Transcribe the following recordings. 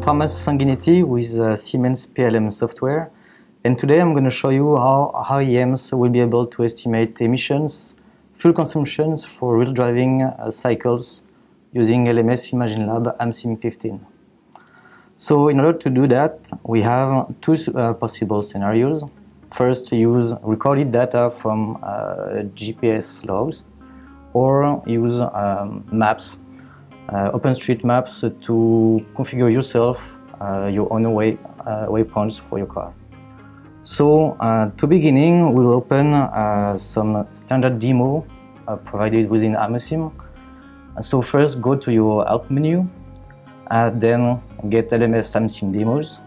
Thomas Sanguinetti with Siemens PLM software, and today I'm going to show you how EMs will be able to estimate emissions, fuel consumptions for real driving cycles using LMS Imagine.Lab Amesim 15. So in order to do that, we have two possible scenarios. First, use recorded data from GPS logs, or use maps, OpenStreetMaps, to configure yourself your own waypoints for your car. So to beginning, we'll open some standard demo provided within Amesim. So first, go to your help menu, then get LMS Amesim demos.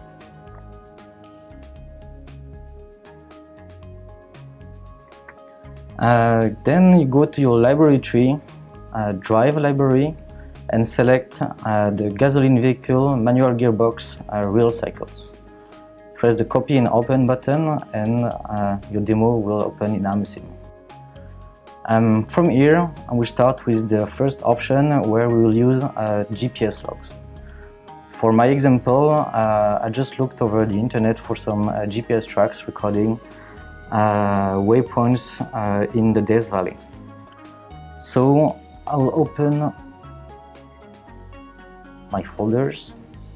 Then you go to your library tree, drive library, and select the gasoline vehicle manual gearbox real cycles. Press the copy and open button, and your demo will open in Amesim. From here, we start with the first option, where we will use GPS logs. For my example, I just looked over the internet for some GPS tracks recording waypoints in the Death Valley. So I'll open my folders,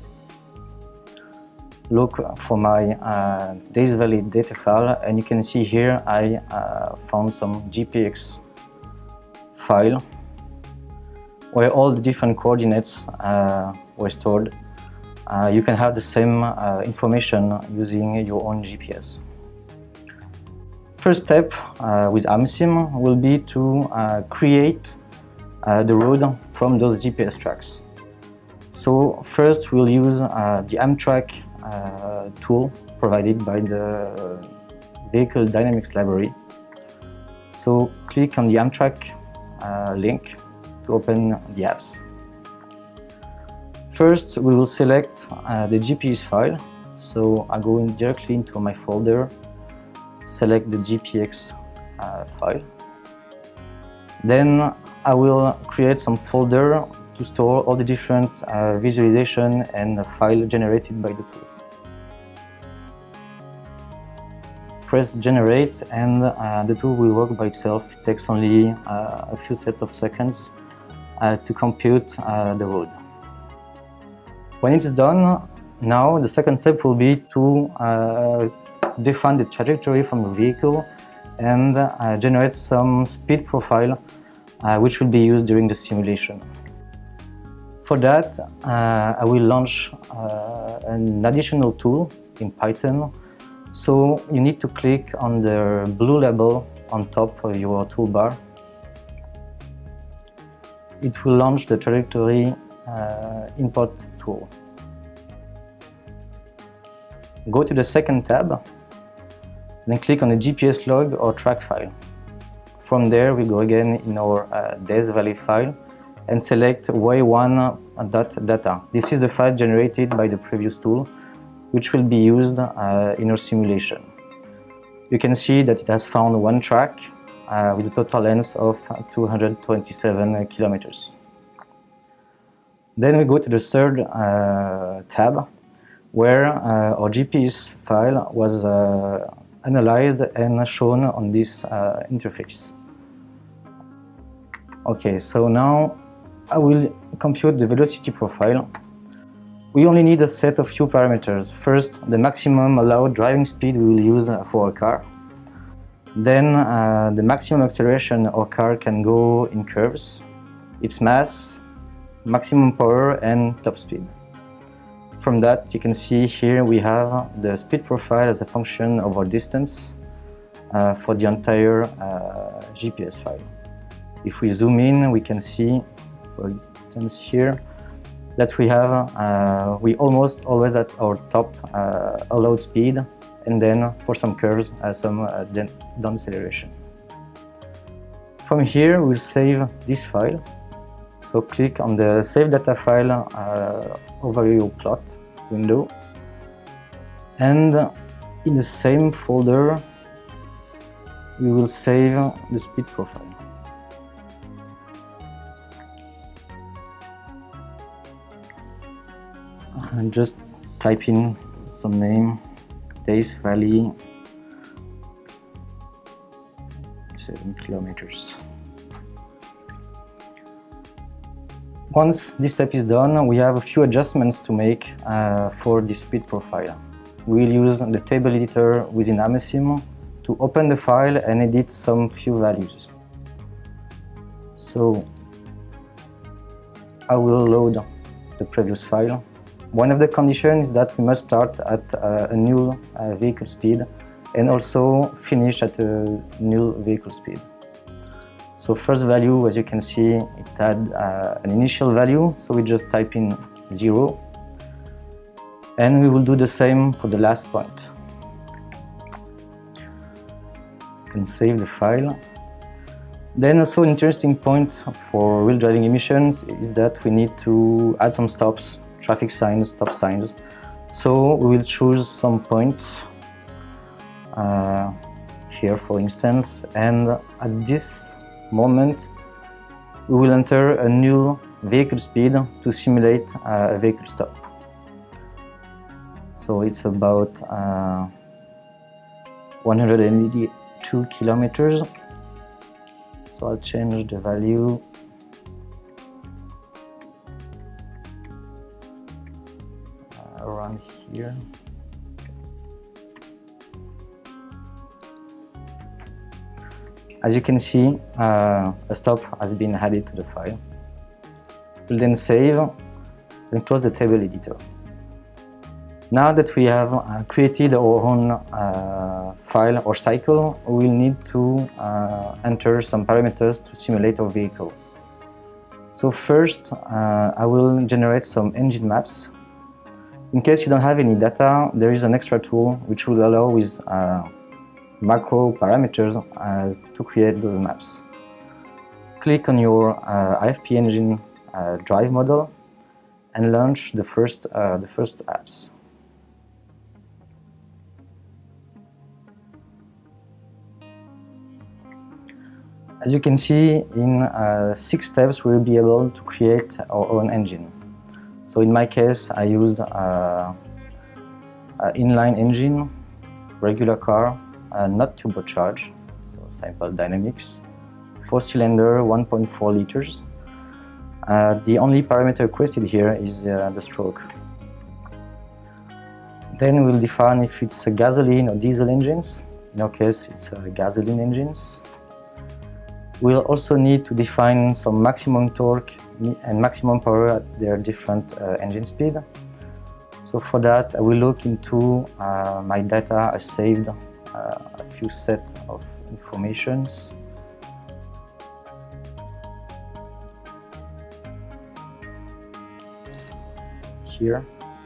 look for my Death Valley data file, and you can see here I found some GPX file where all the different coordinates were stored. You can have the same information using your own GPS. First step with Amesim will be to create the road from those GPS tracks. So first we'll use the Amtrack tool provided by the Vehicle Dynamics library. So click on the Amtrack link to open the apps. First we will select the GPS file. So I go directly into my folder, select the GPX file. Then I will create some folder to store all the different visualization and file generated by the tool. Press generate, and the tool will work by itself. It takes only a few sets of seconds to compute the road. When it's done, now the second step will be to define the trajectory from the vehicle and generate some speed profile which will be used during the simulation. For that, I will launch an additional tool in Python. So you need to click on the blue label on top of your toolbar. It will launch the trajectory import tool. Go to the second tab, then click on the GPS log or track file. From there, we go again in our Death Valley file and select way1.data. This is the file generated by the previous tool, which will be used in our simulation. You can see that it has found one track with a total length of 227 kilometers. Then we go to the third tab, where our GPS file was analyzed and shown on this interface. Okay, so now I will compute the velocity profile. We only need a set of few parameters. First, the maximum allowed driving speed we will use for our car. Then the maximum acceleration our car can go in curves, its mass, maximum power, and top speed. From that, you can see here we have the speed profile as a function of our distance for the entire GPS file. If we zoom in, we can see, for instance here, that we almost always at our top allowed speed, and then for some curves some down acceleration. From here we'll save this file. So click on the Save Data File overview plot window, and in the same folder we will save the speed profile. and just type in some name, Days Valley, 7 kilometers. Once this step is done, we have a few adjustments to make for the speed profile. We'll use the table editor within Amesim to open the file and edit some few values. So I will load the previous file. One of the conditions is that we must start at a null vehicle speed and also finish at a null vehicle speed. So first value, as you can see, it had an initial value, so we just type in 0. And we will do the same for the last point. You can save the file. Then also an interesting point for real driving emissions is that we need to add some stops, traffic signs, stop signs. So we will choose some points here, for instance, and at this moment we will enter a new vehicle speed to simulate a vehicle stop. So it's about 182 kilometers. So I'll change the value around here. As you can see, a stop has been added to the file. We'll then save and close the table editor. Now that we have created our own file or cycle, we'll need to enter some parameters to simulate our vehicle. So first, I will generate some engine maps. In case you don't have any data, there is an extra tool which will allow with macro parameters to create those maps. Click on your IFP engine drive model and launch the first apps. As you can see, in 6 steps we will be able to create our own engine. So in my case, I used inline engine, regular car, not turbocharged, so simple dynamics, 4-cylinder, 1.4 liters. The only parameter requested here is the stroke. Then we'll define if it's a gasoline or diesel engines. In our case, it's gasoline engines. We'll also need to define some maximum torque and maximum power at their different engine speed. So for that, I will look into my data. I saved a few sets of informations. Here.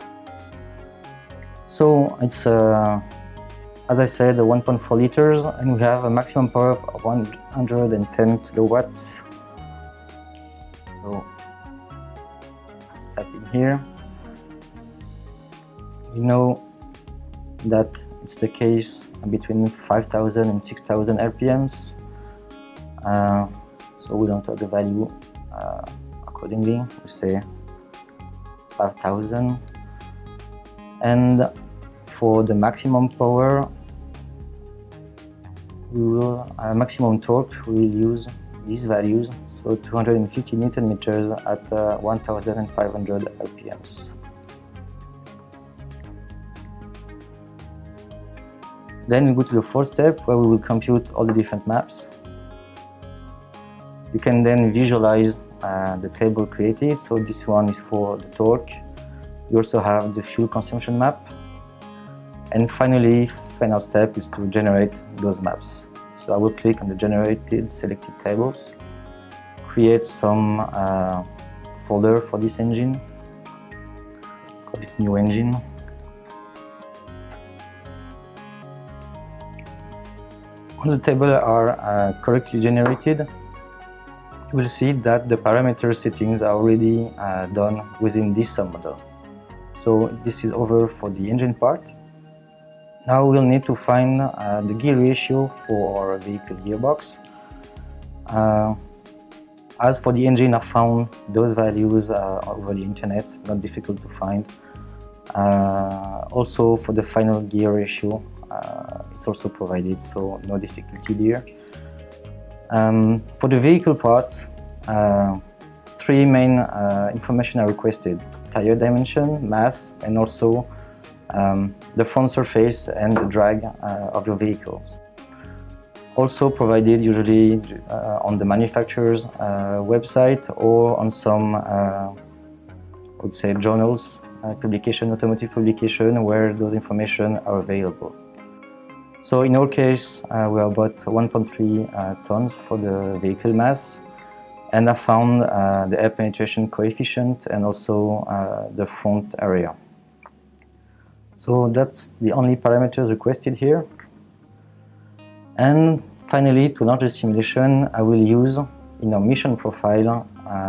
So it's as I said, 1.4 liters, and we have a maximum power of 110 kilowatts. So type in here. We know that it's the case between 5,000 and 6,000 RPMs. So we'll enter the value accordingly. We say 5,000, and for the maximum power, we will maximum torque. We will use these values, so 250 Newton meters at 1,500 RPMs. Then we go to the fourth step, where we will compute all the different maps. You can then visualize the table created. So this one is for the torque. You also have the fuel consumption map. And finally, final step is to generate those maps. So I will click on the generated selected tables, create some folder for this engine, call it new engine. Once the tables are correctly generated, you will see that the parameter settings are already done within this submodel. So this is over for the engine part. Now we'll need to find the gear ratio for our vehicle gearbox. As for the engine, I found those values over the internet, not difficult to find. Also for the final gear ratio, it's also provided, so no difficulty there. For the vehicle parts, three main information are requested: tire dimension, mass, and also the front surface and the drag of your vehicles. Also provided usually on the manufacturer's website or on some, I would say, journals, automotive publication, where those information are available. So in our case, we are about 1.3 tons for the vehicle mass, and I found the air penetration coefficient and also the front area. So that's the only parameters requested here. And finally, to launch the simulation, I will use in our mission profile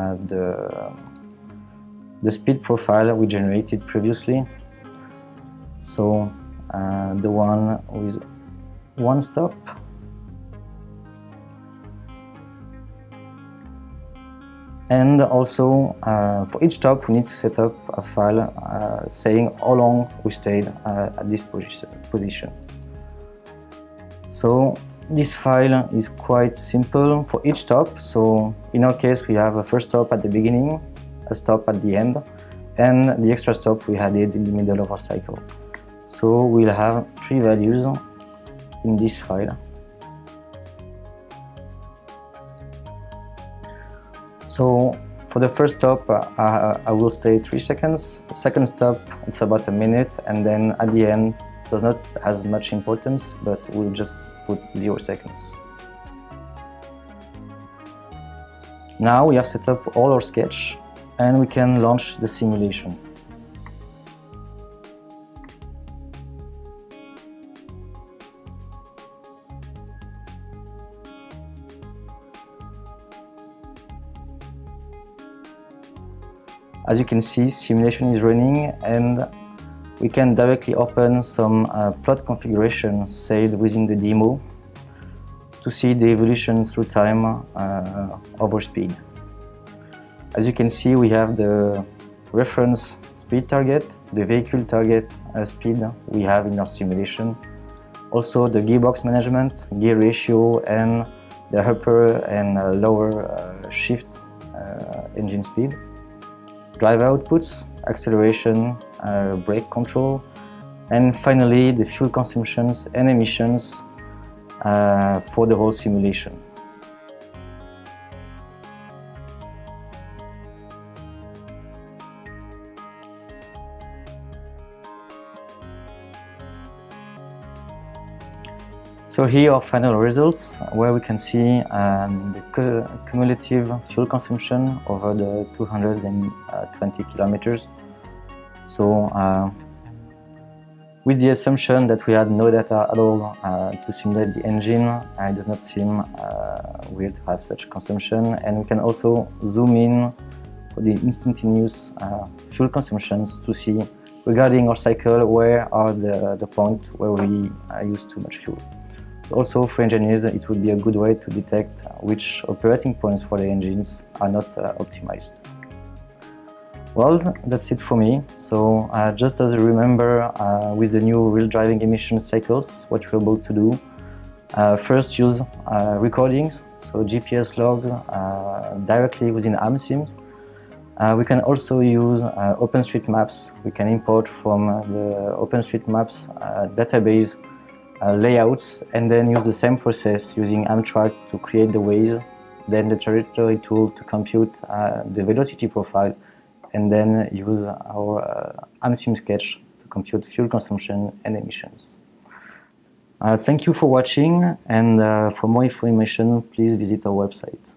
the speed profile we generated previously. So the one with one stop, and also for each stop we need to set up a file saying how long we stayed at this position. So this file is quite simple for each stop. So in our case, we have a first stop at the beginning, a stop at the end, and the extra stop we added in the middle of our cycle. So we'll have three values in this file. So for the first stop, I will stay 3 seconds. The second stop, it's about a minute, and then at the end, does not have much importance, but we'll just put 0 seconds. Now we have set up all our sketch, and we can launch the simulation. As you can see, simulation is running, and we can directly open some plot configuration saved within the demo to see the evolution through time of our speed. As you can see, we have the reference speed target, the vehicle target speed we have in our simulation, also the gearbox management, gear ratio, and the upper and lower shift engine speed, drive outputs, acceleration, brake control, and finally the fuel consumptions and emissions for the whole simulation. So here are final results, where we can see the cumulative fuel consumption over the 220 kilometers. So with the assumption that we had no data at all to simulate the engine, it does not seem weird to have such consumption. And we can also zoom in for the instantaneous fuel consumptions to see, regarding our cycle, where are the points where we use too much fuel. So also for engineers, it would be a good way to detect which operating points for the engines are not optimized. Well, that's it for me. So just as a reminder, with the new real driving emission cycles, what we're able to do, first use recordings, so GPS logs directly within Amesim. We can also use OpenStreetMaps. We can import from the OpenStreetMaps database layouts, and then use the same process using Amtrak to create the ways, then the trajectory tool to compute the velocity profile, and then use our Amesim sketch to compute fuel consumption and emissions. Thank you for watching, and for more information, please visit our website.